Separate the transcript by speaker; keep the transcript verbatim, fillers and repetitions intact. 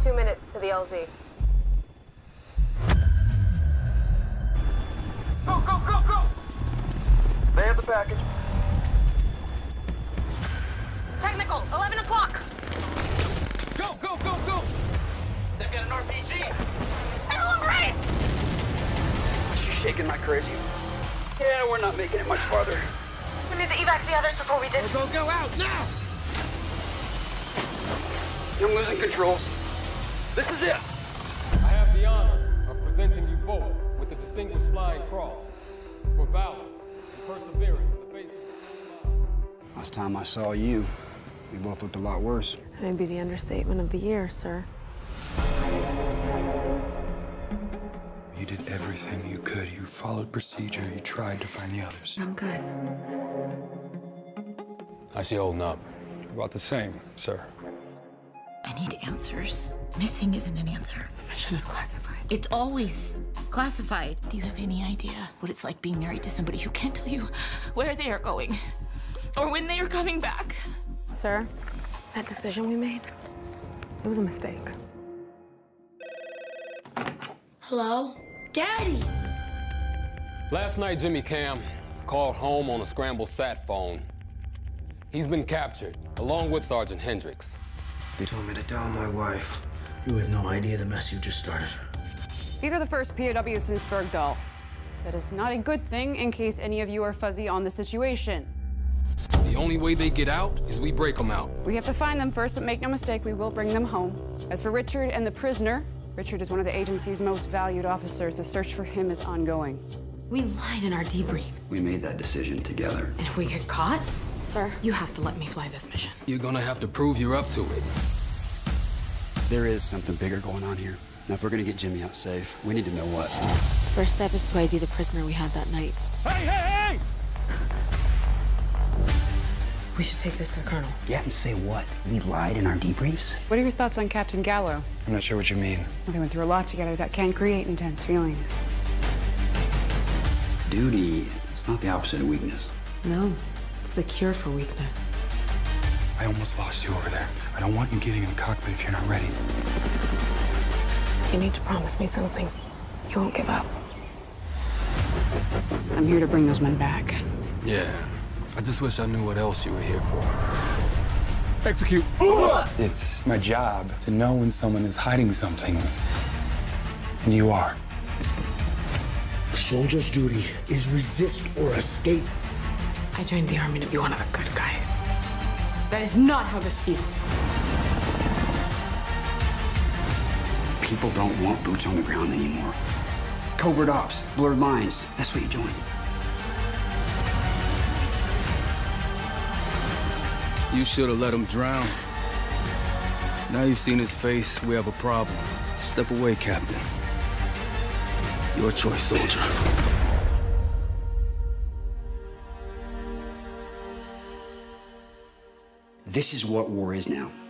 Speaker 1: Two minutes to the L Z.
Speaker 2: Go, go, go, go! They have the package.
Speaker 1: Technical, eleven o'clock.
Speaker 2: Go, go, go, go! They've got an R P G!
Speaker 1: Everyone brace!
Speaker 3: You shaking like crazy? Yeah, we're not making it much farther.
Speaker 1: We need to evac the others before we ditch.
Speaker 2: Go, go, go, out, now!
Speaker 3: I'm losing control. This is it!
Speaker 4: I have the honor of presenting you both with the Distinguished Flying Cross for valor and perseverance in the face of...
Speaker 3: Last time I saw you, we both looked a lot worse.
Speaker 1: That may be the understatement of the year, sir.
Speaker 5: You did everything you could. You followed procedure. You tried to find the others.
Speaker 1: I'm good.
Speaker 4: How's she holding up?
Speaker 5: About the same, sir.
Speaker 6: I need answers. Missing isn't an answer.
Speaker 1: The mission is classified.
Speaker 6: It's always classified. Do you have any idea what it's like being married to somebody who can't tell you where they are going or when they are coming back?
Speaker 1: Sir, that decision we made, it was a mistake.
Speaker 6: Hello? Daddy!
Speaker 4: Last night, Jimmy Cam called home on a scrambled sat phone. He's been captured, along with Sergeant Hendricks.
Speaker 7: They told me to tell my wife. You have no idea the mess you just started.
Speaker 8: These are the first P O Ws since Bergdahl. That is not a good thing in case any of you are fuzzy on the situation.
Speaker 4: The only way they get out is we break them out.
Speaker 8: We have to find them first, but make no mistake, we will bring them home. As for Richard and the prisoner, Richard is one of the agency's most valued officers. The search for him is ongoing.
Speaker 9: We lied in our debriefs.
Speaker 3: We made that decision together.
Speaker 9: And if we get caught,
Speaker 1: Sir,
Speaker 9: you have to let me fly this mission.
Speaker 4: You're gonna have to prove you're up to it.
Speaker 3: There is something bigger going on here. Now, if we're gonna get Jimmy out safe, we need to know what.
Speaker 9: First step is to I D the prisoner we had that night.
Speaker 2: Hey, hey, hey!
Speaker 9: We should take this to the colonel.
Speaker 3: Yeah, and say what? We lied in our debriefs?
Speaker 8: What are your thoughts on Captain Gallo?
Speaker 5: I'm not sure what you mean.
Speaker 8: Well, they went through a lot together that can create intense feelings.
Speaker 3: Duty is not the opposite of weakness.
Speaker 9: No, it's the cure for weakness.
Speaker 5: I almost lost you over there. I don't want you getting in the cockpit if you're not ready.
Speaker 1: you need to promise me something. You won't give up.
Speaker 8: I'm here to bring those men back.
Speaker 4: Yeah. I just wish I knew what else you were here for.
Speaker 5: Execute. It's my job to know when someone is hiding something. And you are.
Speaker 7: A soldier's duty is resist or escape.
Speaker 9: I joined the army to be one of the good guys. That is not how this feels.
Speaker 3: People don't want boots on the ground anymore. Covert ops, blurred lines, that's what you join.
Speaker 10: You should have let him drown. Now you've seen his face, we have a problem. Step away, Captain. Your choice, soldier.
Speaker 3: This is what war is now.